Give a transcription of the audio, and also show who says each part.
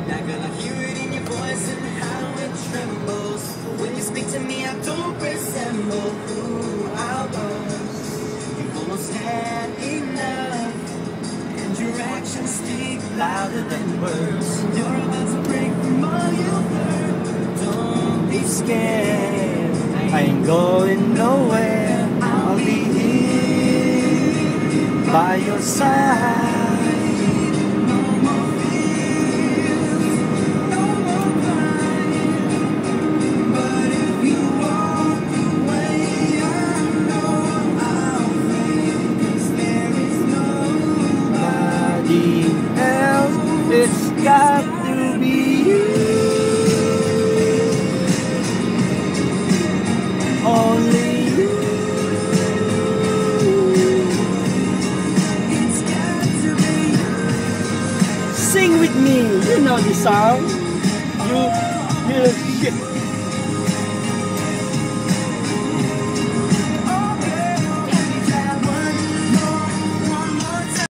Speaker 1: Not gonna hear it in your voice and how it trembles. When you speak to me, I don't resemble who I was. You've almost had enough, and your actions speak louder than words. You're about to break from all you've learned. Don't be scared, I ain't going nowhere. I'll be here by your side. It's got to be you. Only you. It's got to be you. Sing with me. You know the song. You shit.